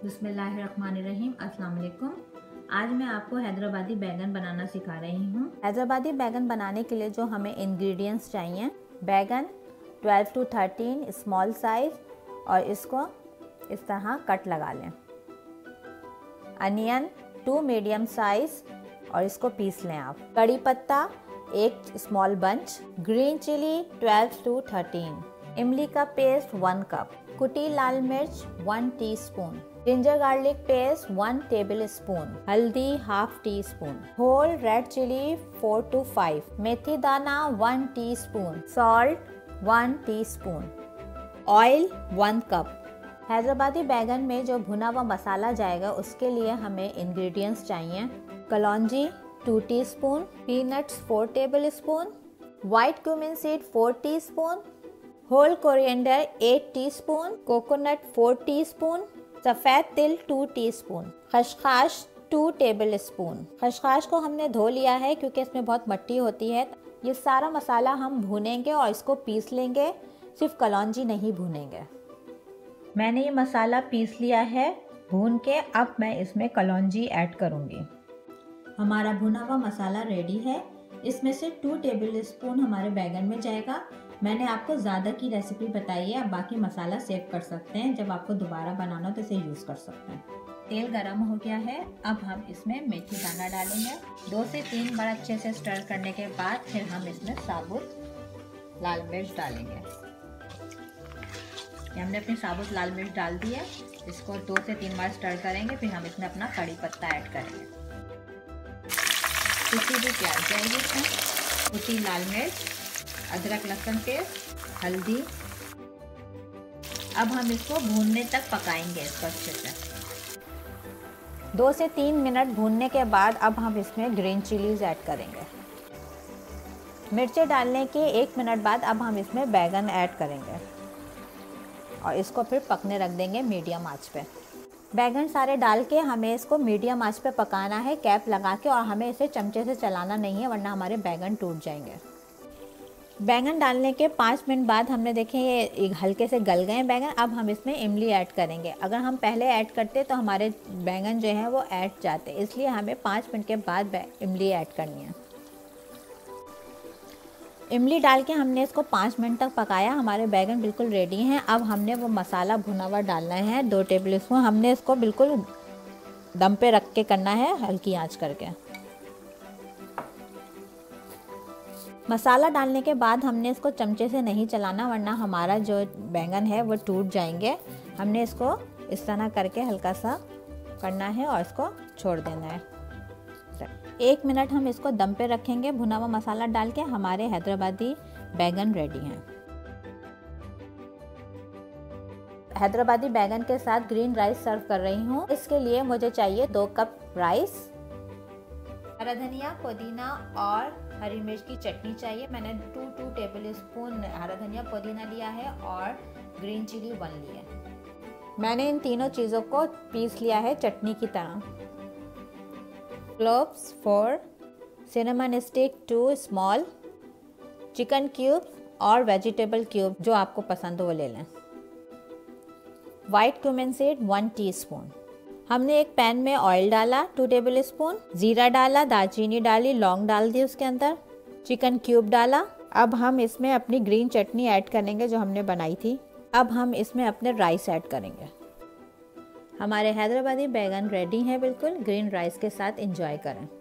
बिस्मिल्लाहिर्रहमानिर्रहीम। अस्सलाम वालेकुम। आज मैं आपको हैदराबादी बैगन बनाना सिखा रही हूँ। हैदराबादी बैगन बनाने के लिए जो हमें इंग्रेडिएंट्स चाहिए, बैगन 12 to 13 स्मॉल साइज़ और इसको इस तरह कट लगा लें। अनियन 2 मीडियम साइज़ और इसको पीस लें आप। कड़ी पत्ता 1 small bunch, green chilli 12 to 13, इमली का पेस्ट 1 कप, कुटी लाल मिर्च 1 teaspoon, ginger garlic paste 1 tablespoon, हल्दी ½ teaspoon, whole red chilli 4 to 5, मेथी दाना 1 teaspoon, salt 1 teaspoon, oil 1 cup. Hyderabadi बैगन में जो भुना हुआ मसाला जाएगा उसके लिए हमें इंग्रेडिएंट्स चाहिए। कलौंजी 2 teaspoon, peanuts 4 tablespoon, white cumin seed 4 teaspoon, whole coriander 8 teaspoon, coconut 4 teaspoon, सफ़ेद तिल 2 टीस्पून, खसखस 2 टेबल स्पून। खसखस को हमने धो लिया है क्योंकि इसमें बहुत मिट्टी होती है। ये सारा मसाला हम भूनेंगे और इसको पीस लेंगे, सिर्फ कलौंजी नहीं भूनेंगे। मैंने ये मसाला पीस लिया है भून के। अब मैं इसमें कलौंजी ऐड करूँगी। हमारा भुना हुआ मसाला रेडी है। इसमें से 2 टेबल स्पून हमारे बैगन में जाएगा। मैंने आपको ज़्यादा की रेसिपी बताई है, आप बाकी मसाला सेव कर सकते हैं। जब आपको दोबारा बनाना हो तो इसे यूज़ कर सकते हैं। तेल गरम हो गया है। अब हम इसमें मेथी दाना डालेंगे। 2 से 3 बार अच्छे से स्टर करने के बाद फिर हम इसमें साबुत लाल मिर्च डालेंगे। हमने अपनी साबुत लाल मिर्च डाल दी है। इसको 2 से 3 बार स्टर करेंगे। फिर हम इसमें अपना कड़ी पत्ता ऐड करेंगे। कुटी भी प्याज जाएगी इसमें, कुटी लाल मिर्च, अदरक लहसुन पेस्ट, हल्दी। अब हम इसको भूनने तक पकाएंगे इसको अच्छे से। 2 से 3 मिनट भूनने के बाद अब हम इसमें ग्रीन चिलीज ऐड करेंगे। मिर्चें डालने के 1 मिनट बाद अब हम इसमें बैगन ऐड करेंगे और इसको फिर पकने रख देंगे मीडियम आंच पे। बैगन सारे डाल के हमें इसको मीडियम आंच पे पकाना है, कैप लगा के, और हमें इसे चमचे से चलाना नहीं है वरना हमारे बैगन टूट जाएंगे। बैंगन डालने के 5 मिनट बाद हमने देखे ये हल्के से गल गए बैंगन। अब हम इसमें इमली ऐड करेंगे। अगर हम पहले ऐड करते तो हमारे बैंगन जो हैं वो ऐड जाते, इसलिए हमें 5 मिनट के बाद इमली ऐड करनी है। इमली डाल के हमने इसको 5 मिनट तक पकाया। हमारे बैंगन बिल्कुल रेडी हैं। अब हमने वो मसाला भुना हुआ डालना है 2 टेबल स्पून। हमने इसको बिल्कुल दम पे रख के करना है, हल्की आँच करके। मसाला डालने के बाद हमने इसको चमचे से नहीं चलाना वरना हमारा जो बैंगन है वो टूट जाएंगे। हमने इसको इस तरह करके हल्का सा करना है और इसको छोड़ देना है। 1 मिनट हम इसको दम पे रखेंगे भुना हुआ मसाला डाल के। हमारे हैदराबादी बैगन रेडी हैं। हैदराबादी बैगन के साथ ग्रीन राइस सर्व कर रही हूँ। इसके लिए मुझे चाहिए 2 कप राइस, हरा धनिया, पुदीना और हरी मिर्च की चटनी चाहिए। मैंने 2 टेबल स्पून हरा धनिया पुदीना लिया है और ग्रीन चिली 1 लिया है। मैंने इन तीनों चीज़ों को पीस लिया है चटनी की तरह। Cloves 4, cinnamon stick 2 small, chicken cubes और वेजिटेबल क्यूब जो आपको पसंद हो वो ले लें। White cumin seed 1 teaspoon. हमने एक पैन में ऑयल डाला 2 टेबल स्पून, जीरा डाला, दालचीनी डाली, लौंग डाल दी उसके अंदर, चिकन क्यूब डाला। अब हम इसमें अपनी ग्रीन चटनी ऐड करेंगे जो हमने बनाई थी। अब हम इसमें अपने राइस ऐड करेंगे। हमारे हैदराबादी बैगन रेडी हैं बिल्कुल। ग्रीन राइस के साथ एंजॉय करें।